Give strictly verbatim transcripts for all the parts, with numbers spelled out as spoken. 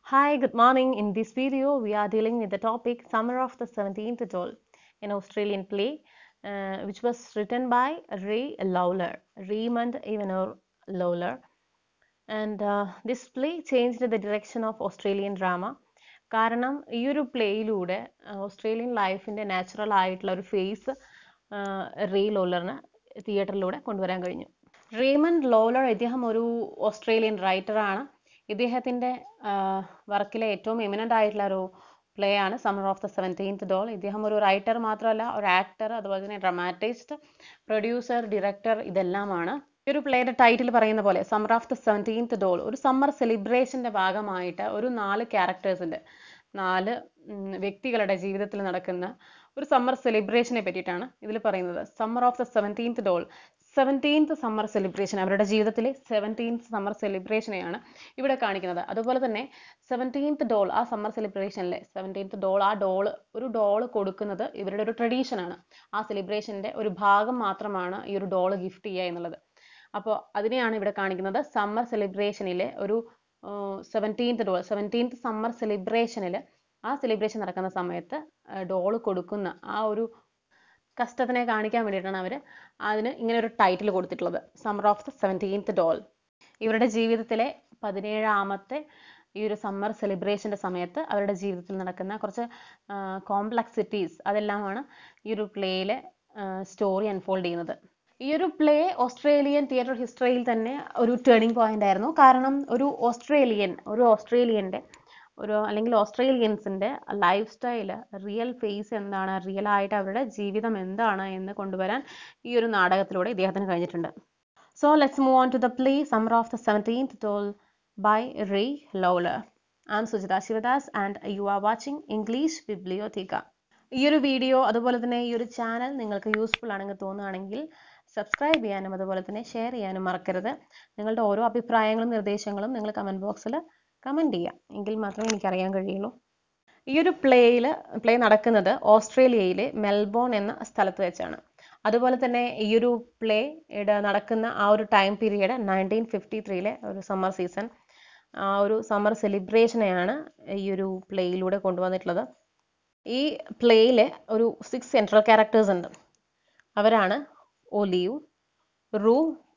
Hi, good morning. In this video, we are dealing with the topic Summer of the seventeenth Doll, an Australian play uh, which was written by Ray Lawler, Raymond Evanor Lawler. And uh, this play changed the direction of Australian drama. കാരണം ഈ ഒരു പ്ലേയിലൂടെ Australian ലൈഫിൻ്റെ natural ആയിട്ടുള്ള ഒരു face ray ലോലറിന് തിയേറ്ററിലൂടെ കൊണ്ടുവരാൻ കഴിഞ്ഞു. Raymond Lawler ഇദ്ദേഹം ഒരു ഓസ്ട്രേലിയൻ റൈറ്ററാണ്. ഇദ്ദേഹത്തിൻ്റെ വർക്കിലെ ഏറ്റവും എമിനൻ്റ് ആയിട്ടുള്ള ഒരു പ്ലേ ആണ് summer of the seventeenth doll. ഇദ്ദേഹം ഒരു റൈറ്റർ മാത്രമല്ല, ഒരു ആക്ടർ, അതുപോലെ തന്നെ ഡ്രമാറ്റിസ്റ്റ്, പ്രൊഡ്യൂസർ, ഡയറക്ടർ, ഇതെല്ലാമാണ്. ഈ ഒരു പ്ലേയുടെ ടൈറ്റിൽ പറയുന്ന പോലെ summer of the seventeenth doll ഒരു സമ്മർ സെലിബ്രേഷൻ്റെ ഭാഗമായിട്ട് ഒരു നാല് ക്യാരക്ടേഴ്സിൻ്റെ നാല് വ്യക്തികളുടെ ജീവിതത്തിൽ നടക്കുന്ന ഒരു സമ്മർ സെലിബ്രേഷനെ പറ്റിയിട്ടാണ് ഇതിൽ പറയുന്നത്. Summer of the seventeenth doll, seventeenth summer celebration, അവരുടെ ജീവിതത്തിലെ സെവൻറ്റീൻത്ത് സമ്മർ സെലിബ്രേഷനെയാണ് ഇവിടെ കാണിക്കുന്നത്. അതുപോലെ തന്നെ സെവൻറ്റീൻത്ത് ഡോൾ, ആ സമ്മർ സെലിബ്രേഷനിലെ സെവൻറ്റീൻത്ത് ഡോൾ, ആ ഡോള് ഒരു ഡോള് കൊടുക്കുന്നത് ഇവരുടെ ഒരു ട്രഡീഷനാണ്. ആ സെലിബ്രേഷൻ്റെ ഒരു ഭാഗം മാത്രമാണ് ഈ ഒരു ഡോള് ഗിഫ്റ്റ് ചെയ്യുക എന്നുള്ളത്. അപ്പോൾ അതിനെയാണ് ഇവിടെ കാണിക്കുന്നത്. സമ്മർ സെലിബ്രേഷനിലെ ഒരു സെവൻറ്റീൻത്ത് ഡോൾ, സെവൻറ്റീൻത്ത് സമ്മർ സെലിബ്രേഷനിൽ ആ സെലിബ്രേഷൻ നടക്കുന്ന സമയത്ത് ഡോള് കൊടുക്കുന്ന ആ ഒരു കഷ്ടത്തിനെ കാണിക്കാൻ വേണ്ടിയിട്ടാണ് അവർ അതിന് ഇങ്ങനെ ഒരു ടൈറ്റിൽ കൊടുത്തിട്ടുള്ളത്, summer of the seventeenth doll. ഇവരുടെ ജീവിതത്തിലെ പതിനേഴാമത്തെ ഈ ഒരു സമ്മർ സെലിബ്രേഷൻ്റെ സമയത്ത് അവരുടെ ജീവിതത്തിൽ നടക്കുന്ന കുറച്ച് കോംപ്ലക്സിറ്റീസ്, അതെല്ലാമാണ് ഈ ഒരു പ്ലേയിലെ സ്റ്റോറി അൺഫോൾഡ് ചെയ്യുന്നത്. ഈ ഒരു പ്ലേ ഓസ്ട്രേലിയൻ തിയേറ്റർ ഹിസ്റ്ററിയിൽ തന്നെ ഒരു ടേണിംഗ് പോയിന്റ് ആയിരുന്നു. കാരണം ഒരു ഓസ്ട്രേലിയൻ ഒരു ഓസ്ട്രേലിയൻ്റെ ഒരു അല്ലെങ്കിൽ ഓസ്ട്രേലിയൻസിൻ്റെ ലൈഫ് സ്റ്റൈല്, റിയൽ ഫേസ് എന്താണ്, റിയൽ ആയിട്ട് അവരുടെ ജീവിതം എന്താണ് എന്ന് കൊണ്ടുവരാൻ ഈ ഒരു നാടകത്തിലൂടെ ഇദ്ദേഹത്തിന് കഴിഞ്ഞിട്ടുണ്ട്. So let's move on to the play summer of the seventeenth doll by Ray Lawler. I am Sujitha Sivadas and you are watching English Bibliotheca. ഈ ഒരു വീഡിയോ അതുപോലെ തന്നെ ഈ ഒരു ചാനൽ നിങ്ങൾക്ക് യൂസ്ഫുൾ ആണെങ്കിൽ തോന്നുകയാണെങ്കിൽ സബ്സ്ക്രൈബ് ചെയ്യാനും അതുപോലെ തന്നെ ഷെയർ ചെയ്യാനും മറക്കരുത്. നിങ്ങളുടെ ഓരോ അഭിപ്രായങ്ങളും നിർദ്ദേശങ്ങളും നിങ്ങൾ കമൻറ്റ് ബോക്സിൽ കമൻറ്റ് ചെയ്യുക, എങ്കിൽ മാത്രമേ എനിക്കറിയാൻ കഴിയുള്ളൂ. ഈ ഒരു പ്ലേയിൽ പ്ലേ നടക്കുന്നത് ഓസ്ട്രേലിയയിലെ മെൽബോൺ എന്ന സ്ഥലത്ത് വെച്ചാണ്. അതുപോലെ തന്നെ ഈ ഒരു പ്ലേ നടക്കുന്ന ആ ഒരു ടൈം പീരീഡ് നയൻറ്റീൻ ഫിഫ്റ്റി ത്രീയിലെ ഒരു സമ്മർ സീസൺ, ആ ഒരു സമ്മർ സെലിബ്രേഷനെയാണ് ഈ ഒരു പ്ലേയിലൂടെ കൊണ്ടുവന്നിട്ടുള്ളത്. ഈ പ്ലേയിൽ ഒരു സിക്സ് സെൻട്രൽ ക്യാരക്ടേഴ്സ് ഉണ്ട്. അവരാണ് Olive, Roo,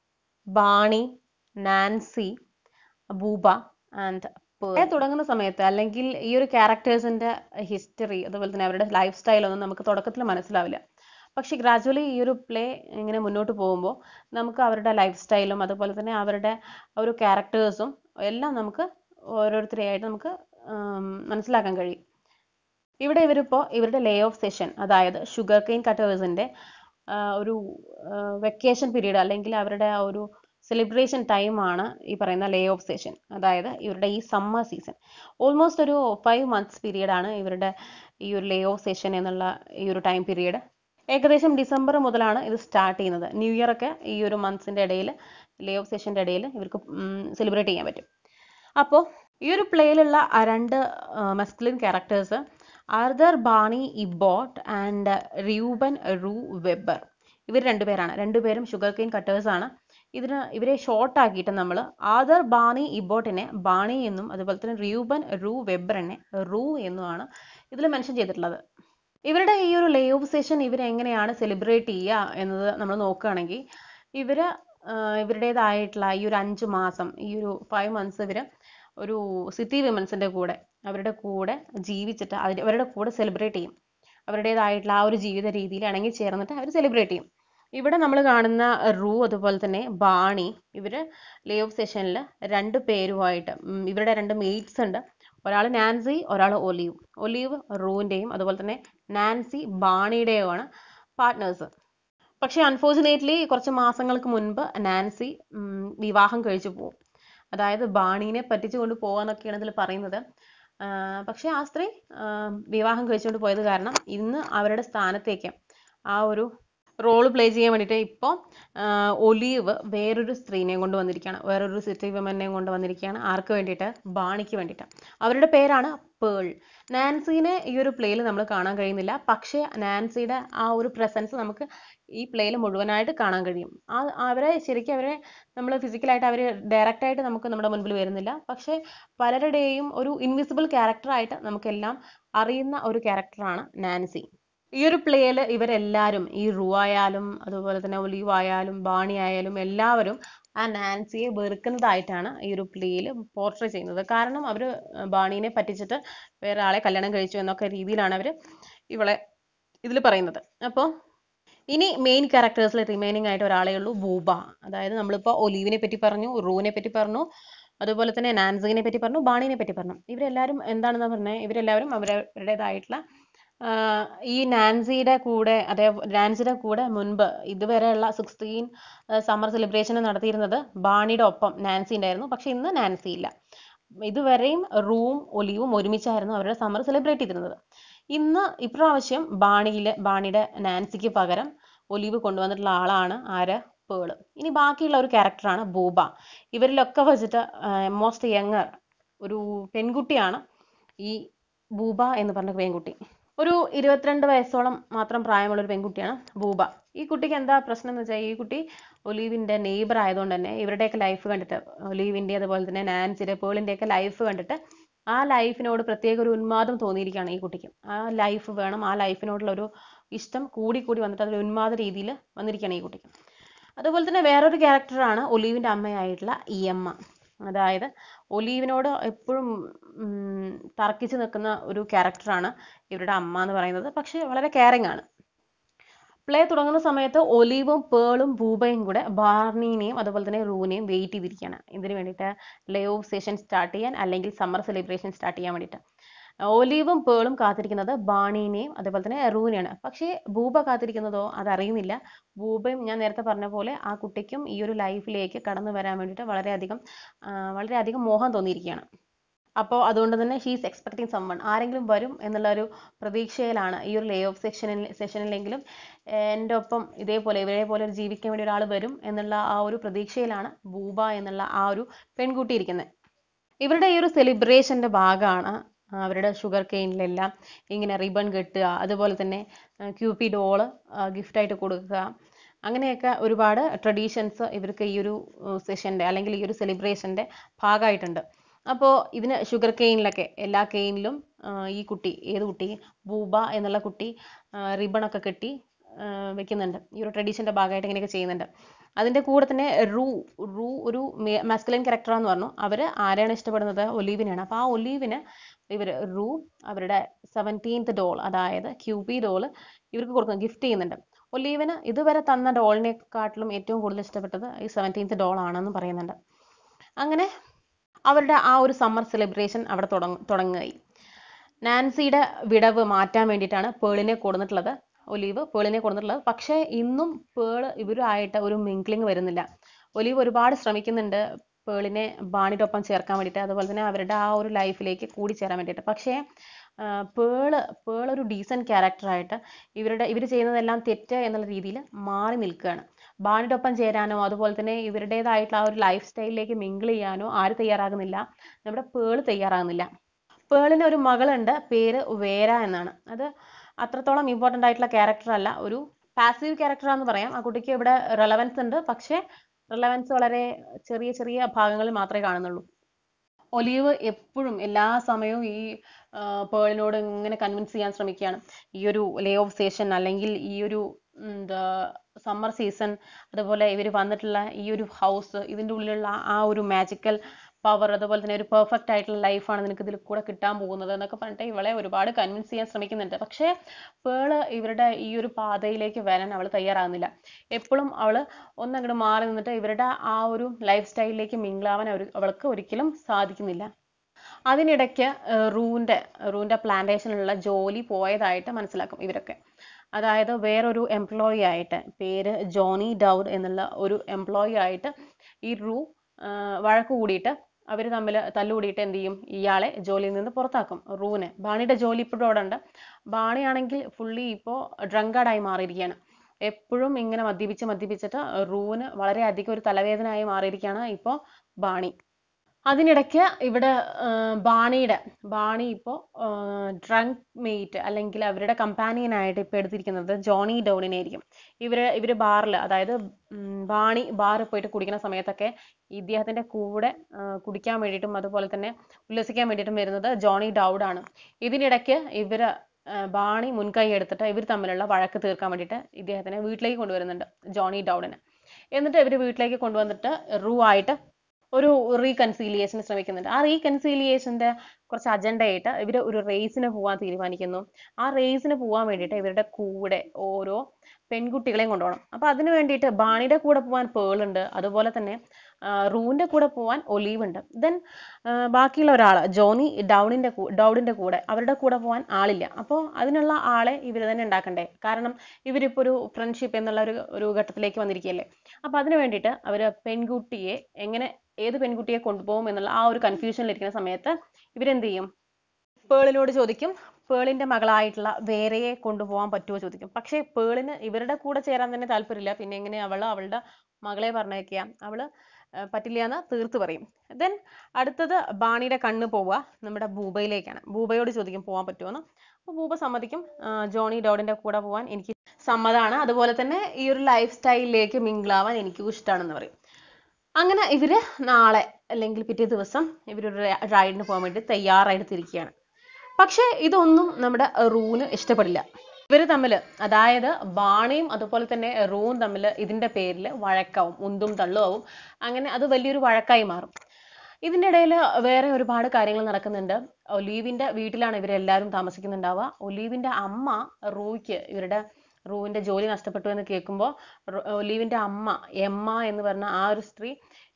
Barney, Nancy, Bubba and Pearl. തുടങ്ങുന്ന സമയത്ത് അല്ലെങ്കിൽ ഈ ഒരു ക്യാരക്ടേഴ്സിൻ്റെ ഹിസ്റ്ററി അതുപോലെ തന്നെ അവരുടെ ലൈഫ് സ്റ്റൈലൊന്നും നമുക്ക് തുടക്കത്തിൽ മനസ്സിലാവില്ല. പക്ഷേ ഗ്രാജുവലി ഈ ഒരു പ്ലേ ഇങ്ങനെ മുന്നോട്ട് പോകുമ്പോൾ നമുക്ക് അവരുടെ ലൈഫ് സ്റ്റൈലും അതുപോലെ തന്നെ അവരുടെ ഒരു ക്യാരക്ടേഴ്സും എല്ലാം നമുക്ക് ഓരോരുത്തരെയായിട്ട് നമുക്ക് മനസ്സിലാക്കാൻ കഴിയും. ഇവിടെ ഇവരിപ്പോൾ ഇവരുടെ ലേ ഓഫ് സെഷൻ, അതായത് ഷുഗർ കെയിൻ കട്ടേഴ്സിൻ്റെ ഒരു വെക്കേഷൻ പീരീഡ് അല്ലെങ്കിൽ അവരുടെ ഒരു സെലിബ്രേഷൻ ടൈമാണ് ഈ പറയുന്ന ലേ ഓഫ് സെഷൻ, അതായത് ഇവരുടെ ഈ സമ്മർ സീസൺ. ഓൾമോസ്റ്റ് ഒരു ഫൈവ് മന്ത്സ് പീരീഡാണ് ഇവരുടെ ഈ ഒരു ലേ ഓഫ് സെഷൻ എന്നുള്ള ഈ ഒരു ടൈം പീരീഡ്. ഏകദേശം ഡിസംബർ മുതലാണ് ഇത് സ്റ്റാർട്ട് ചെയ്യുന്നത്. ന്യൂ ഇയർ ഒക്കെ ഈ ഒരു മന്ത്സിൻ്റെ ഇടയിൽ, ലേ ഓഫ് സെഷൻ്റെ ഇടയിൽ ഇവർക്ക് സെലിബ്രേറ്റ് ചെയ്യാൻ പറ്റും. അപ്പോൾ ഈ ഒരു പ്ലേയിലുള്ള രണ്ട് masculine characters Arthur Barney Ibbot and Reuben Roo Webber, ഇവർ രണ്ടുപേരാണ്. രണ്ടുപേരും ഷുഗർ കെയിൻ കട്ടേഴ്സാണ്. ഇതിന് ഇവരെ ഷോർട്ട് ആക്കിയിട്ട് നമ്മൾ ആദർ ബാണി ഇബോട്ടിനെ ബാണി എന്നും അതുപോലെ തന്നെ റൂബൻ റൂ വെബറിനെ റൂ എന്നുമാണ് ഇതിൽ മെൻഷൻ ചെയ്തിട്ടുള്ളത്. ഇവരുടെ ഈ ഒരു ലേ ഓഫ് സെഷൻ ഇവരെങ്ങനെയാണ് സെലിബ്രേറ്റ് ചെയ്യുക എന്നത് നമ്മൾ നോക്കുകയാണെങ്കിൽ ഇവർ ഇവരുടേതായിട്ടുള്ള ഈ ഒരു അഞ്ച് മാസം, ഈ ഒരു ഫൈവ് മന്ത്സ് ഇവർ ഒരു സിറ്റി വിമൻസിൻ്റെ കൂടെ അവരുടെ കൂടെ ജീവിച്ചിട്ട് അതിൽ അവരുടെ കൂടെ സെലിബ്രേറ്റ് ചെയ്യും. അവരുടേതായിട്ടുള്ള ആ ഒരു ജീവിത രീതിയിൽ ഇണങ്ങി ചേർന്നിട്ട് അവർ സെലിബ്രേറ്റ് ചെയ്യും. ഇവിടെ നമ്മൾ കാണുന്ന റൂ അതുപോലെ തന്നെ ബാണി, ഇവർ ലേ ഓഫ് സെഷനിൽ രണ്ട് പേരുമായിട്ട് ഇവരുടെ രണ്ട് മെയ്റ്റ്സ് ഉണ്ട്. ഒരാൾ നാൻസി, ഒരാൾ ഒലീവ്. ഒലീവ് റൂവിൻ്റെയും അതുപോലെ തന്നെ നാൻസി ബാണിയുടെയുമാണ് പാർട്ട്നേഴ്സ്. പക്ഷേ അൺഫോർച്ചുനേറ്റ്ലി കുറച്ച് മാസങ്ങൾക്ക് മുൻപ് നാൻസി വിവാഹം കഴിച്ചു പോകും. അതായത് ബാണീനെ പറ്റിച്ചു കൊണ്ട് പോകാന്നൊക്കെയാണ് ഇതിൽ പറയുന്നത്. പക്ഷേ ആ സ്ത്രീ വിവാഹം കഴിച്ചുകൊണ്ട് പോയത് കാരണം ഇന്ന് അവരുടെ സ്ഥാനത്തേക്ക് ആ ഒരു റോൾ പ്ലേ ചെയ്യാൻ വേണ്ടിയിട്ട് ഇപ്പോൾ ഒലീവ് വേറൊരു സ്ത്രീനെയും കൊണ്ട് വന്നിരിക്കുകയാണ്, വേറൊരു സിറ്റി വിമനെയും കൊണ്ട് വന്നിരിക്കുകയാണ്. ആർക്ക് വേണ്ടിയിട്ട്? ബാണിക്ക് വേണ്ടിയിട്ട്. അവരുടെ പേരാണ് പേൾ. നാൻസിനെ ഈ ഒരു പ്ലേയിൽ നമ്മൾ കാണാൻ കഴിയുന്നില്ല, പക്ഷേ നാൻസിയുടെ ആ ഒരു പ്രസൻസ് നമുക്ക് ഈ പ്ലേയിൽ മുഴുവനായിട്ട് കാണാൻ കഴിയും. ആ അവരെ ശരിക്കും അവരെ നമ്മൾ ഫിസിക്കലായിട്ട് അവർ ഡയറക്റ്റായിട്ട് നമുക്ക് നമ്മുടെ മുൻപിൽ വരുന്നില്ല, പക്ഷേ പലരുടെയും ഒരു ഇൻവിസിബിൾ ക്യാരക്ടറായിട്ട് നമുക്കെല്ലാം അറിയുന്ന ഒരു ക്യാരക്ടറാണ് നാൻസി. ഈ ഒരു പ്ലേയിൽ ഇവരെല്ലാവരും, ഈ റൂ ആയാലും അതുപോലെ തന്നെ ഒലീവ് ആയാലും ബാണി ആയാലും എല്ലാവരും ആ നാൻസിയെ വെറുക്കുന്നതായിട്ടാണ് ഈ ഒരു പ്ലേയിൽ പോർട്രേ ചെയ്യുന്നത്. കാരണം അവർ ബാണീനെ പറ്റിച്ചിട്ട് വേറെ ആളെ കല്യാണം കഴിച്ചു എന്നൊക്കെ രീതിയിലാണ് അവർ ഇവളെ ഇതിൽ പറയുന്നത്. അപ്പോൾ ഇനി മെയിൻ ക്യാരക്ടേഴ്സിൽ റിമൈനിങ് ആയിട്ട് ഒരാളേ ഉള്ളൂ, ബൂബ. അതായത് നമ്മളിപ്പോൾ ഒലീവിനെ പറ്റി പറഞ്ഞു, റൂവിനെ പറ്റി പറഞ്ഞു, അതുപോലെ തന്നെ നാൻസിനെ പറ്റി പറഞ്ഞു, ബാണീനെ പറ്റി പറഞ്ഞു. ഇവരെല്ലാവരും എന്താണെന്ന് പറഞ്ഞാൽ ഇവരെല്ലാവരും അവരവരുടേതായിട്ടുള്ള ഈ നാൻസിയുടെ കൂടെ അതേ നാൻസിയുടെ കൂടെ മുൻപ് ഇതുവരെയുള്ള സിക്സ്റ്റീൻ സമ്മർ സെലിബ്രേഷൻ നടത്തിയിരുന്നത് ബാണിയുടെ ഒപ്പം നാൻസി ഉണ്ടായിരുന്നു. പക്ഷെ ഇന്ന് നാൻസി ഇല്ല. ഇതുവരെയും റൂവും ഒലീവും ഒരുമിച്ചായിരുന്നു അവരുടെ സമ്മർ സെലിബ്രേറ്റ് ചെയ്തിരുന്നത്. ഇന്ന് ഇപ്രാവശ്യം ബാണിയിലെ ബാണിയുടെ നാൻസിക്ക് പകരം ഒലീവ് കൊണ്ടുവന്നിട്ടുള്ള ആളാണ് ആര്? പേള്. ഇനി ബാക്കിയുള്ള ഒരു ക്യാരക്ടറാണ് ബൂബ. ഇവരിലൊക്കെ വെച്ചിട്ട് മോസ്റ്റ് യങ്ങർ ഒരു പെൺകുട്ടിയാണ് ഈ ബൂബ എന്ന് പറഞ്ഞ പെൺകുട്ടി. ഒരു ഇരുപത്തിരണ്ട് വയസ്സോളം മാത്രം പ്രായമുള്ള ഒരു പെൺകുട്ടിയാണ് ബൂബ. ഈ കുട്ടിക്ക് എന്താ പ്രശ്നം എന്ന് വെച്ചാൽ ഈ കുട്ടി ഒലീവിൻ്റെ നെയ്ബർ ആയതുകൊണ്ട് തന്നെ ഇവരുടെയൊക്കെ ലൈഫ് കണ്ടിട്ട്, ഒലീവിൻ്റെ അതുപോലെ തന്നെ നാൻസിയുടെ പേളിൻ്റെയൊക്കെ ലൈഫ് കണ്ടിട്ട് ആ ലൈഫിനോട് പ്രത്യേക ഒരു ഉന്മാദം തോന്നിയിരിക്കുകയാണ് ഈ കുട്ടിക്ക്. ആ ലൈഫ് വേണം, ആ ലൈഫിനോടുള്ള ഒരു ഇഷ്ടം കൂടി കൂടി വന്നിട്ട് അതൊരു ഉന്മാദ രീതിയിൽ വന്നിരിക്കുകയാണ് ഈ കുട്ടിക്ക്. അതുപോലെ തന്നെ വേറൊരു ക്യാരക്ടറാണ് ഒലീവിൻ്റെ അമ്മയായിട്ടുള്ള ഈ അമ്മ. അതായത് ഒലീവിനോട് എപ്പോഴും തർക്കിച്ച് നിൽക്കുന്ന ഒരു ക്യാരക്ടറാണ് ഇവരുടെ അമ്മ എന്ന് പറയുന്നത്. പക്ഷേ വളരെ കെയറിങ് ആണ്. പ്ലേ തുടങ്ങുന്ന സമയത്ത് ഒലീവും പേളും ബൂബയും കൂടെ ബാർണീനെയും അതുപോലെ തന്നെ റൂവിനെയും വെയിറ്റ് ചെയ്തിരിക്കുകയാണ്. ഇതിന് വേണ്ടിയിട്ട് ലേ ഓഫ് സെഷൻ സ്റ്റാർട്ട് ചെയ്യാൻ അല്ലെങ്കിൽ സമ്മർ സെലിബ്രേഷൻ സ്റ്റാർട്ട് ചെയ്യാൻ വേണ്ടിയിട്ട്. ഒലീവും പേളും കാത്തിരിക്കുന്നത് ബാണീനെയും അതുപോലെ തന്നെ റൂവിനെയാണ്. പക്ഷേ ബൂബ കാത്തിരിക്കുന്നതോ അതറിയുന്നില്ല. ബൂബയും ഞാൻ നേരത്തെ പറഞ്ഞ പോലെ ആ കുട്ടിക്കും ഈ ഒരു ലൈഫിലേക്ക് കടന്നു വരാൻ വേണ്ടിയിട്ട് വളരെയധികം വളരെയധികം മോഹം തോന്നിയിരിക്കുകയാണ്. അപ്പോൾ അതുകൊണ്ട് തന്നെ ഷീസ് എക്സ്പെക്ടിങ് സംവൺ, ആരെങ്കിലും വരും എന്നുള്ള ഒരു പ്രതീക്ഷയിലാണ് ഈ ഒരു ലേ ഓഫ് സെക്ഷനിൽ സെഷനിലെങ്കിലും എൻ്റെ ഒപ്പം ഇതേപോലെ ഇവരെ പോലെ ഒരു ജീവിക്കാൻ വേണ്ടി ഒരാൾ വരും എന്നുള്ള ആ ഒരു പ്രതീക്ഷയിലാണ് ബൂബ എന്നുള്ള ആ ഒരു പെൺകുട്ടി ഇരിക്കുന്നത്. ഇവരുടെ ഈ ഒരു സെലിബ്രേഷൻ്റെ ഭാഗമാണ് അവരുടെ ഷുഗർ കെയിനിലെല്ലാം ഇങ്ങനെ റിബൺ കെട്ടുക, അതുപോലെ തന്നെ ക്യൂപ്പി ഡോള് ഗിഫ്റ്റായിട്ട് കൊടുക്കുക, അങ്ങനെയൊക്കെ ഒരുപാട് ട്രഡീഷൻസ് ഇവർക്ക് ഈ ഒരു സെഷൻ്റെ അല്ലെങ്കിൽ ഈ ഒരു സെലിബ്രേഷൻ്റെ ഭാഗമായിട്ടുണ്ട്. അപ്പോൾ ഇതിന് ഷുഗർ കെയിനിലൊക്കെ എല്ലാ കെയിനിലും ഈ കുട്ടി, ഏത് കുട്ടി? ബൂബ എന്നുള്ള കുട്ടി റിബണൊക്കെ കെട്ടി വെക്കുന്നുണ്ട്. ഈ ഒരു ട്രഡീഷൻ്റെ ഭാഗമായിട്ട് ഇങ്ങനെയൊക്കെ ചെയ്യുന്നുണ്ട്. അതിൻ്റെ കൂടെ തന്നെ റൂ റൂ ഒരു മാസ്കുലൈൻ ക്യാരക്ടറാന്ന് പറഞ്ഞു. അവർ ആരെയാണ് ഇഷ്ടപ്പെടുന്നത്? ഒലീവിനെയാണ്. അപ്പോൾ ആ ഒലീവിന് ഇവർ റൂ അവരുടെ സെവൻറ്റീൻത്ത് ഡോൾ, അതായത് ക്യൂപി ഡോൾ ഇവർക്ക് കൊടുക്കുന്ന ഗിഫ്റ്റ് ചെയ്യുന്നുണ്ട്. ഒലീവിന് ഇതുവരെ തന്ന ഡോളിനെക്കാട്ടിലും ഏറ്റവും കൂടുതൽ ഇഷ്ടപ്പെട്ടത് ഈ സെവൻറ്റീൻത്ത് ഡോൾ ആണെന്ന് പറയുന്നുണ്ട്. അങ്ങനെ അവരുടെ ആ ഒരു സമ്മർ സെലിബ്രേഷൻ അവിടെ തുടങ്ങ തുടങ്ങുകയായി. നാൻസിയുടെ വിടവ് മാറ്റാൻ വേണ്ടിയിട്ടാണ് പേളിനെ കൊടുത്തിട്ടുള്ളത്, ഒലീവ് പേളിനെ കൊടുത്തിട്ടുള്ളത്. പക്ഷേ ഇന്നും പേള് ഇവരുമായിട്ട് ഒരു മിംഗ്ലിങ് വരുന്നില്ല. ഒലീവ് ഒരുപാട് ശ്രമിക്കുന്നുണ്ട് പേളിനെ ബാണിയുടെ ഒപ്പം ചേർക്കാൻ വേണ്ടിയിട്ട്, അതുപോലെ തന്നെ അവരുടെ ആ ഒരു ലൈഫിലേക്ക് കൂടി ചേരാൻ വേണ്ടിയിട്ട്. പക്ഷേ പേള് പേൾ ഒരു ഡീസൻറ്റ് ക്യാരക്ടറായിട്ട് ഇവരുടെ ഇവർ ചെയ്യുന്നതെല്ലാം തെറ്റ് എന്നുള്ള രീതിയിൽ മാറി നിൽക്കുകയാണ്. ബാണിയുടെ ഒപ്പം ചേരാനോ അതുപോലെ തന്നെ ഇവരുടേതായിട്ടുള്ള ആ ഒരു ലൈഫ് സ്റ്റൈലിലേക്ക് മിങ്കിൾ ചെയ്യാനോ ആര് തയ്യാറാകുന്നില്ല? നമ്മുടെ പേള് തയ്യാറാകുന്നില്ല. പേളിന് ഒരു മകളുണ്ട്, പേര് വേര എന്നാണ്. അത് അത്രത്തോളം ഇമ്പോർട്ടൻ്റ് ആയിട്ടുള്ള ക്യാരക്ടർ അല്ല, ഒരു പാസീവ് ക്യാരക്ടറാന്ന് പറയാം. ആ കുട്ടിക്ക് ഇവിടെ റെലവൻസ് ഉണ്ട്, പക്ഷേ റിലവൻസ് വളരെ ചെറിയ ചെറിയ ഭാഗങ്ങളിൽ മാത്രമേ കാണുന്നുള്ളൂ. ഒലീവ് എപ്പോഴും എല്ലാ സമയവും ഈ പേളിനോട് ഇങ്ങനെ കൺവിൻസ് ചെയ്യാൻ ശ്രമിക്കുകയാണ്. ഈ ഒരു ലേ ഓഫ് സെഷൻ അല്ലെങ്കിൽ ഈ ഒരു എന്താ സമ്മർ സീസൺ, അതുപോലെ ഇവർ വന്നിട്ടുള്ള ഈ ഒരു ഹൗസ്, ഇതിൻ്റെ ഉള്ളിലുള്ള ആ ഒരു മാജിക്കൽ പവർ, അതുപോലെ തന്നെ ഒരു പെർഫെക്റ്റ് ആയിട്ടുള്ള ലൈഫാണ് നിനക്ക് ഇതിൽ കൂടെ കിട്ടാൻ പോകുന്നത് എന്നൊക്കെ പറഞ്ഞിട്ട് ഇവളെ ഒരുപാട് കൺവിൻസ് ചെയ്യാൻ ശ്രമിക്കുന്നുണ്ട്. പക്ഷേ പേള് ഇവരുടെ ഈ ഒരു പാതയിലേക്ക് വരാൻ അവൾ തയ്യാറാകുന്നില്ല. എപ്പോഴും അവൾ ഒന്നങ്ങോട്ട് മാറി നിന്നിട്ട് ഇവരുടെ ആ ഒരു ലൈഫ് സ്റ്റൈലിലേക്ക് മിങ്കിളാവാൻ അവർ അവൾക്ക് ഒരിക്കലും സാധിക്കുന്നില്ല. അതിനിടയ്ക്ക് റൂവിൻ്റെ റൂവിൻ്റെ പ്ലാന്റേഷനിലുള്ള ജോലി പോയതായിട്ട് മനസ്സിലാക്കും ഇവരൊക്കെ. അതായത് വേറൊരു എംപ്ലോയി ആയിട്ട്, പേര് ജോണി ഡൗഡ് എന്നുള്ള ഒരു എംപ്ലോയി ആയിട്ട് ഈ റൂ വഴക്ക് കൂടിയിട്ട് അവർ തമ്മിൽ തല്ലുകൂടിയിട്ട് എന്ത് ചെയ്യും? ഇയാളെ ജോലിയിൽ നിന്ന് പുറത്താക്കും, റൂവിനെ. ബാണിയുടെ ജോലി ഇപ്പോഴും അവിടെ ഉണ്ട്. ബാണിയാണെങ്കിൽ ഫുള്ളി ഇപ്പോൾ ഡ്രങ്കാർഡായി മാറിയിരിക്കുകയാണ്. എപ്പോഴും ഇങ്ങനെ മദ്യപിച്ച് മദ്യപിച്ചിട്ട് റൂവിന് വളരെയധികം ഒരു തലവേദനയായി മാറിയിരിക്കുകയാണ് ഇപ്പോൾ ബാണി. അതിനിടയ്ക്ക് ഇവിടെ ബാണിയുടെ ബാണി ഇപ്പോൾ ഡ്രങ്ക് മെയ്റ്റ് അല്ലെങ്കിൽ അവരുടെ കമ്പാനിയനായിട്ട് ഇപ്പോൾ എടുത്തിരിക്കുന്നത് ജോണി ഡൗണിനെ ആയിരിക്കും. ഇവര് ഇവര് ബാറിൽ, അതായത് ബാണി ബാറിൽ പോയിട്ട് കുടിക്കുന്ന സമയത്തൊക്കെ ഇദ്ദേഹത്തിന്റെ കൂടെ കുടിക്കാൻ വേണ്ടിയിട്ടും അതുപോലെ തന്നെ ഉല്ലസിക്കാൻ വേണ്ടിയിട്ടും വരുന്നത് ജോണി ഡൗഡാണ്. ഇതിനിടയ്ക്ക് ഇവര് ബാണി മുൻകൈ എടുത്തിട്ട് ഇവർ തമ്മിലുള്ള വഴക്ക് തീർക്കാൻ വേണ്ടിയിട്ട് ഇദ്ദേഹത്തിനെ വീട്ടിലേക്ക് കൊണ്ടുവരുന്നുണ്ട്, ജോണി ഡൗഡിനെ. എന്നിട്ട് ഇവർ വീട്ടിലേക്ക് കൊണ്ടുവന്നിട്ട് റൂ ആയിട്ട് ഒരു റീകൺസീലിയേഷന് ശ്രമിക്കുന്നുണ്ട്. ആ റീകൺസീലിയേഷന്റെ കുറച്ച് അജണ്ടയായിട്ട് ഇവർ ഒരു റേസിന് പോകാൻ തീരുമാനിക്കുന്നു. ആ റേസിന് പോകാൻ വേണ്ടിയിട്ട് ഇവരുടെ കൂടെ ഓരോ പെൺകുട്ടികളെയും കൊണ്ടുപോകണം. അപ്പൊ അതിന് വേണ്ടിയിട്ട് ബാണിയുടെ കൂടെ പോകാൻ പേളുണ്ട്, അതുപോലെ തന്നെ റൂവിന്റെ കൂടെ പോകാൻ ഒലീവ് ഉണ്ട്. ദെൻ ബാക്കിയുള്ള ഒരാൾ ജോണി ഡൗണിന്റെ ഡൗഡിന്റെ കൂടെ അവരുടെ കൂടെ പോകാൻ ആളില്ല. അപ്പോൾ അതിനുള്ള ആളെ ഇവർ തന്നെ ഉണ്ടാക്കണ്ടേ, കാരണം ഇവരിപ്പോൾ ഒരു ഫ്രണ്ട്ഷിപ്പ് എന്നുള്ള ഒരു ഒരു ഘട്ടത്തിലേക്ക് വന്നിരിക്കുകയല്ലേ. അപ്പൊ അതിന് വേണ്ടിയിട്ട് അവർ പെൺകുട്ടിയെ എങ്ങനെ ഏത് പെൺകുട്ടിയെ കൊണ്ടുപോകും എന്നുള്ള ആ ഒരു കൺഫ്യൂഷനിലിരിക്കുന്ന സമയത്ത് ഇവരെന്ത് ചെയ്യും, പേളിനോട് ചോദിക്കും, പേളിന്റെ മകളായിട്ടുള്ള വേറെയെ കൊണ്ടുപോകാൻ പറ്റുമോ ചോദിക്കും. പക്ഷെ പേളിന് ഇവരുടെ കൂടെ ചേരാൻ തന്നെ താല്പര്യമില്ല. പിന്നെ എങ്ങനെ അവള് അവളുടെ മകളെ പറഞ്ഞേക്കുക, അവള് പറ്റില്ല എന്ന് തീർത്ത് പറയും. ദെൻ അടുത്തത് ബാണിയുടെ കണ്ണ് പോവുക നമ്മുടെ ബൂബയിലേക്കാണ്. ബൂബയോട് ചോദിക്കും പോകാൻ പറ്റുമോന്ന്. അപ്പോൾ ബൂബ സമ്മതിക്കും, ജോണി ഡൗഡിന്റെ കൂടെ പോകാൻ എനിക്ക് സമ്മതമാണ്, അതുപോലെ തന്നെ ഈ ഒരു ലൈഫ് സ്റ്റൈലിലേക്ക് മിങ്കിളാവാൻ എനിക്കും ഇഷ്ടമാണെന്ന് പറയും. അങ്ങനെ ഇവര് നാളെ അല്ലെങ്കിൽ പിറ്റേ ദിവസം ഇവരൊരു റൈഡിന് പോകാൻ വേണ്ടി തയ്യാറെടുത്തിരിക്കുകയാണ്. പക്ഷെ ഇതൊന്നും നമ്മുടെ റൂന് ഇഷ്ടപ്പെടില്ല. ഇവര് തമ്മിൽ, അതായത് ബാണിയും അതുപോലെ തന്നെ റൂവും തമ്മിൽ ഇതിന്റെ പേരിൽ വഴക്കാവും, ഉന്തും തള്ളുമാവും. അങ്ങനെ അത് വലിയൊരു വഴക്കായി മാറും. ഇതിന്റെ ഇടയിൽ വേറെ ഒരുപാട് കാര്യങ്ങൾ നടക്കുന്നുണ്ട്. ഒലീവിന്റെ വീട്ടിലാണ് ഇവരെല്ലാവരും താമസിക്കുന്നുണ്ടാവുക. ഒലീവിന്റെ അമ്മ റൂയ്ക്ക് ഇവരുടെ റൂവിന്റെ ജോലി നഷ്ടപ്പെട്ടു എന്ന് കേൾക്കുമ്പോൾ ഒലീവിന്റെ അമ്മ എമ്മ എന്ന് പറഞ്ഞ ആ ഒരു സ്ത്രീ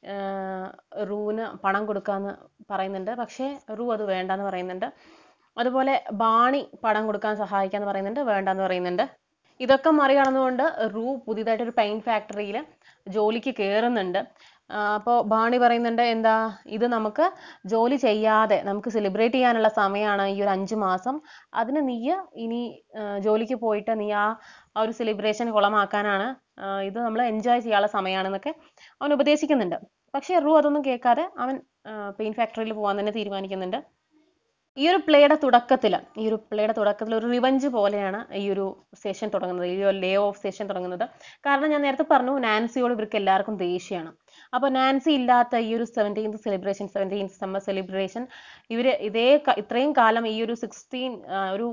റൂവിന് പണം കൊടുക്കാന്ന് പറയുന്നുണ്ട്. പക്ഷേ റൂ അത് വേണ്ടാന്ന് പറയുന്നുണ്ട്. അതുപോലെ ബാണി പണം കൊടുക്കാൻ സഹായിക്കാന്ന് പറയുന്നുണ്ട്, വേണ്ടാന്ന് പറയുന്നുണ്ട്. ഇതൊക്കെ മറികടന്നുകൊണ്ട് റൂ പുതിയതായിട്ടൊരു പെയിന്റ് ഫാക്ടറിയിൽ ജോലിക്ക് കയറുന്നുണ്ട്. അപ്പോൾ ബാണി പറയുന്നുണ്ട്, എന്താ ഇത് നമുക്ക് ജോലി ചെയ്യാതെ നമുക്ക് സെലിബ്രേറ്റ് ചെയ്യാനുള്ള സമയമാണ് ഈ ഒരു അഞ്ചു മാസം. അതിന് നീ ഇനി ജോലിക്ക് പോയിട്ട് നീ ആ ആ ഒരു സെലിബ്രേഷൻ കുളമാക്കാനാണ്, ഇത് നമ്മൾ എൻജോയ് ചെയ്യാനുള്ള സമയമാണെന്നൊക്കെ അവൻ ഉപദേശിക്കുന്നുണ്ട്. പക്ഷെ റൂ അതൊന്നും കേൾക്കാതെ അവൻ പെയിന്റ് ഫാക്ടറിയിൽ പോകാൻ തന്നെ തീരുമാനിക്കുന്നുണ്ട്. ഈ ഒരു പ്ലേയുടെ തുടക്കത്തിൽ ഈ ഒരു പ്ലേയുടെ തുടക്കത്തിൽ ഒരു റിവഞ്ച് പോലെയാണ് ഈ ഒരു സെഷൻ തുടങ്ങുന്നത്, ഈ ഒരു ലേ ഓഫ് സെഷൻ തുടങ്ങുന്നത്. കാരണം ഞാൻ നേരത്തെ പറഞ്ഞു, നാൻസിയോട് ഇവർക്ക് എല്ലാവർക്കും ദേഷ്യമാണ്. അപ്പോൾ നാൻസി ഇല്ലാത്ത ഈ ഒരു seventeenth celebration seventeenth summer celebration ഇവർ ഇതേ ഇത്രയും കാലം ഈ ഒരു സിക്സ്റ്റീൻ ഒരു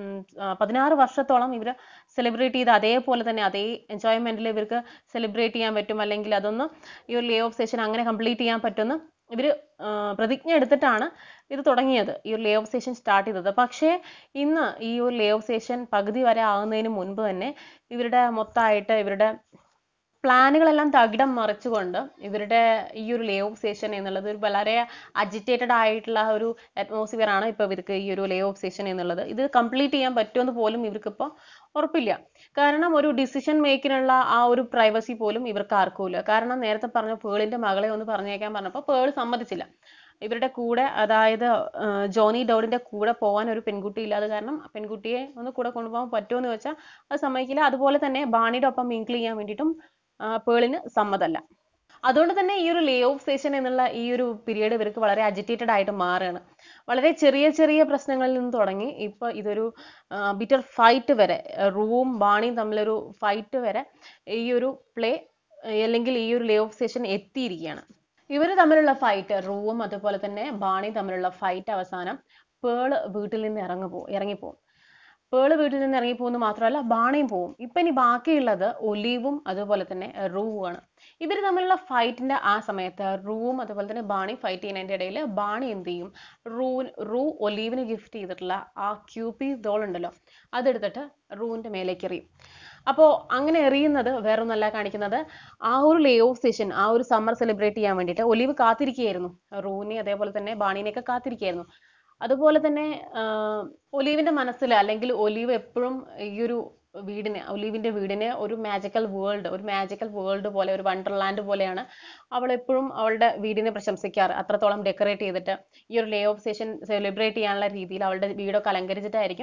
പതിനാറ് വർഷത്തോളം ഇവർ സെലിബ്രേറ്റ് ചെയ്ത് അതേപോലെ തന്നെ അതേ എൻജോയ്മെന്റിൽ ഇവർക്ക് സെലിബ്രേറ്റ് ചെയ്യാൻ പറ്റും, അല്ലെങ്കിൽ അതൊന്ന് ഈ ഒരു ലേ ഓഫ് സെഷൻ അങ്ങനെ കംപ്ലീറ്റ് ചെയ്യാൻ പറ്റുമെന്ന് ഇവർ പ്രതിജ്ഞ എടുത്തിട്ടാണ് ഇത് തുടങ്ങിയത്, ഈ ഒരു ലേ ഓഫ് സെഷൻ സ്റ്റാർട്ട് ചെയ്തത്. പക്ഷേ ഇന്ന് ഈ ഒരു ലേ ഓഫ് സെഷൻ പകുതി വരെ ആകുന്നതിന് മുൻപ് തന്നെ ഇവരുടെ മൊത്തമായിട്ട് ഇവരുടെ പ്ലാനുകളെല്ലാം തകിടം മറിച്ചുകൊണ്ട് ഇവരുടെ ഈ ഒരു ലേ ഓഫ് സെഷൻ എന്നുള്ളത് ഒരു വളരെ അജിറ്റേറ്റഡ് ആയിട്ടുള്ള ഒരു അറ്റ്മോസ്ഫിയർ ആണ് ഇപ്പോൾ ഇവർക്ക് ഈ ഒരു ലേ ഓഫ് സെഷൻ എന്നുള്ളത്. ഇത് കംപ്ലീറ്റ് ചെയ്യാൻ പറ്റുമെന്ന് പോലും ഇവർക്കിപ്പോൾ ഉറപ്പില്ല. കാരണം ഒരു ഡിസിഷൻ മേക്കിനുള്ള ആ ഒരു പ്രൈവസി പോലും ഇവർക്ക് ആർക്കുമില്ല. കാരണം നേരത്തെ പറഞ്ഞ പേളിന്റെ മകളെ ഒന്ന് പറഞ്ഞേക്കാൻ പറഞ്ഞപ്പോൾ പേൾ സമ്മതിച്ചില്ല. ഇവരുടെ കൂടെ, അതായത് ജോണി ഡൗഡിന്റെ കൂടെ പോകാൻ ഒരു പെൺകുട്ടി ഇല്ലാതെ കാരണം പെൺകുട്ടിയെ ഒന്ന് കൂടെ കൊണ്ടുപോകാൻ പറ്റുമോ എന്ന് വെച്ചാൽ അത് സമ്മതിക്കില്ല. അതുപോലെ തന്നെ ബാണിയുടെ ഒപ്പം മിങ്കിൾ ചെയ്യാൻ വേണ്ടിയിട്ടും പേളിന് സമ്മതമല്ല. അതുകൊണ്ട് തന്നെ ഈ ഒരു ലേ ഓഫ് സെഷൻ എന്നുള്ള ഈ ഒരു പീരീഡ് ഇവർക്ക് വളരെ അജിറ്റേറ്റഡ് ആയിട്ട് മാറുകയാണ്. വളരെ ചെറിയ ചെറിയ പ്രശ്നങ്ങളിൽ നിന്ന് തുടങ്ങി ഇപ്പൊ ഇതൊരു ബിറ്റർ ഫൈറ്റ് വരെ, റൂവും ബാണിയും തമ്മിലൊരു ഫൈറ്റ് വരെ ഈ ഒരു പ്ലേ അല്ലെങ്കിൽ ഈ ഒരു ലേ ഓഫ് സെഷൻ എത്തിയിരിക്കുകയാണ്. ഇവർ തമ്മിലുള്ള ഫൈറ്റ്, റൂവും അതുപോലെ തന്നെ ബാണിയും തമ്മിലുള്ള ഫൈറ്റ് അവസാനം പേള് വീട്ടിൽ നിന്ന് ഇറങ്ങിപ്പോ ഇറങ്ങിപ്പോവും പേള് വീട്ടിൽ നിന്ന് ഇറങ്ങിപ്പോകുന്നു മാത്രമല്ല ബാണിയും പോവും. ഇപ്പൊ ഇനി ബാക്കിയുള്ളത് ഒലീവും അതുപോലെ തന്നെ റൂവുമാണ്. ഇവർ തമ്മിലുള്ള ഫൈറ്റിന്റെ ആ സമയത്ത് റൂവും അതുപോലെ തന്നെ ബാണി ഫൈറ്റ് ചെയ്യുന്നതിന്റെ ഇടയിൽ ബാണി എന്ത് ചെയ്യും, റൂ റൂ ഒലീവിന് ഗിഫ്റ്റ് ചെയ്തിട്ടുള്ള ആ ക്യൂപ്പീസ് ഡോൾ ഉണ്ടല്ലോ അതെടുത്തിട്ട് റൂവിന്റെ മേലേക്ക് എറിയും. അപ്പോൾ അങ്ങനെ എറിയുന്നത് വേറൊന്നല്ല കാണിക്കുന്നത്, ആ ഒരു ലേ ഓഫ് സെഷൻ ആ ഒരു സമ്മർ സെലിബ്രേറ്റ് ചെയ്യാൻ വേണ്ടിയിട്ട് ഒലീവ് കാത്തിരിക്കുകയായിരുന്നു, റൂവിനെ അതേപോലെ തന്നെ ബാണിനെയൊക്കെ കാത്തിരിക്കുകയായിരുന്നു. അതുപോലെ തന്നെ ഒലീവിന്റെ മനസ്സിൽ, അല്ലെങ്കിൽ ഒലീവ് എപ്പോഴും ഈ ഒരു വീടിനെ ഒലീവിന്റെ വീടിനെ ഒരു മാജിക്കൽ വേൾഡ് ഒരു മാജിക്കൽ വേൾഡ് പോലെ, ഒരു വണ്ടർലാൻഡ് പോലെയാണ് അവൾ എപ്പോഴും അവളുടെ വീടിനെ പ്രശംസിക്കാറ്. അത്രത്തോളം ഡെക്കറേറ്റ് ചെയ്തിട്ട് ഈ ഒരു ലേ ഓഫ് സെഷൻ സെലിബ്രേറ്റ് ചെയ്യാനുള്ള രീതിയിൽ അവളുടെ വീടൊക്കെ അലങ്കരിച്ചിട്ടായിരിക്കും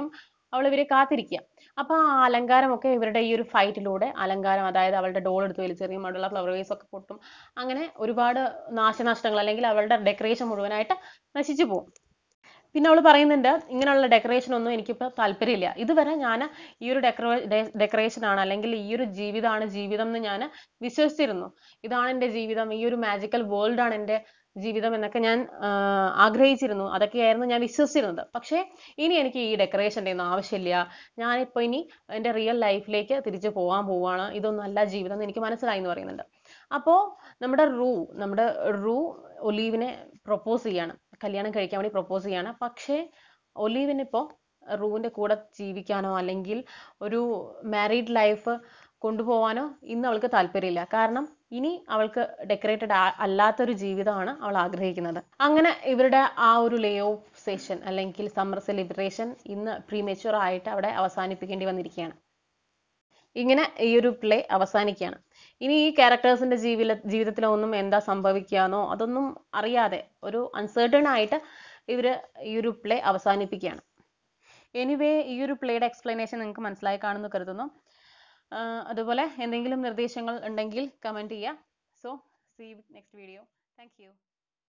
അവൾ ഇവരെ കാത്തിരിക്കുക. അപ്പോൾ ആ അലങ്കാരമൊക്കെ ഇവരുടെ ഈ ഒരു ഫൈറ്റിലൂടെ അലങ്കാരം, അതായത് അവളുടെ ഡോൾ എടുത്ത് വലിച്ചെറിയും, അവിടെയുള്ള ഫ്ലവർ വേസ് ഒക്കെ പൊട്ടും, അങ്ങനെ ഒരുപാട് നാശനഷ്ടങ്ങൾ അല്ലെങ്കിൽ അവളുടെ ഡെക്കറേഷൻ മുഴുവനായിട്ട് നശിച്ചു പോകും. പിന്നെ അവൾ പറയുന്നുണ്ട്, ഇങ്ങനെയുള്ള ഡെക്കറേഷൻ ഒന്നും എനിക്കിപ്പോൾ താല്പര്യമില്ല, ഇതുവരെ ഞാൻ ഈ ഒരു ഡെക്കറേ ഡെക്കറേഷൻ ആണ് അല്ലെങ്കിൽ ഈ ഒരു ജീവിതമാണ് ജീവിതം എന്ന് ഞാൻ വിശ്വസിച്ചിരുന്നു, ഇതാണ് എൻ്റെ ജീവിതം, ഈ ഒരു മാജിക്കൽ വേൾഡ് ആണ് എൻ്റെ ജീവിതം എന്നൊക്കെ ഞാൻ ആഗ്രഹിച്ചിരുന്നു, അതൊക്കെയായിരുന്നു ഞാൻ വിശ്വസിച്ചിരുന്നത്. പക്ഷേ ഇനി എനിക്ക് ഈ ഡെക്കറേഷൻ്റെ ഒന്നും ആവശ്യമില്ല, ഞാനിപ്പോൾ ഇനി എൻ്റെ റിയൽ ലൈഫിലേക്ക് തിരിച്ചു പോകാൻ പോവുകയാണ്, ഇതൊന്നും അല്ല ജീവിതം എന്ന് എനിക്ക് മനസ്സിലായി എന്ന് പറയുന്നുണ്ട്. അപ്പോൾ നമ്മുടെ റൂ നമ്മുടെ റൂ ഒലീവിനെ പ്രൊപ്പോസ് ചെയ്യാണ്, കല്യാണം കഴിക്കാൻ വേണ്ടി പ്രൊപ്പോസ് ചെയ്യാണ്. പക്ഷേ ഒലീവിനിപ്പോൾ റൂവിൻ്റെ കൂടെ ജീവിക്കാനോ അല്ലെങ്കിൽ ഒരു മാരീഡ് ലൈഫ് കൊണ്ടുപോകാനോ ഇന്ന് അവൾക്ക് താല്പര്യമില്ല. കാരണം ഇനി അവൾക്ക് ഡെക്കറേറ്റഡ് അല്ലാത്തൊരു ജീവിതമാണ് അവൾ ആഗ്രഹിക്കുന്നത്. അങ്ങനെ ഇവരുടെ ആ ഒരു ലേ ഓഫ് സെഷൻ അല്ലെങ്കിൽ സമ്മർ സെലിബ്രേഷൻ ഇന്ന് പ്രീമേച്യൂർ ആയിട്ട് അവിടെ അവസാനിപ്പിക്കേണ്ടി വന്നിരിക്കുകയാണ്. ഇങ്ങനെ ഈ ഒരു പ്ലേ അവസാനിക്കുകയാണ്. ഇനി ഈ ക്യാരക്ടേഴ്സിന്റെ ജീവിത ജീവിതത്തിലൊന്നും എന്താ സംഭവിക്കാന്നോ അതൊന്നും അറിയാതെ ഒരു അൺസേർട്ടൺ ആയിട്ട് ഇവര് ഈ ഒരു പ്ലേ അവസാനിപ്പിക്കുകയാണ്. എനിവേ ഈ ഒരു പ്ലേയുടെ എക്സ്പ്ലനേഷൻ നിങ്ങൾക്ക് മനസ്സിലായി കാണുമെന്ന് കരുതുന്നു. അതുപോലെ എന്തെങ്കിലും നിർദ്ദേശങ്ങൾ ഉണ്ടെങ്കിൽ കമൻറ്റ് ചെയ്യുക. So see you next video. Thank U.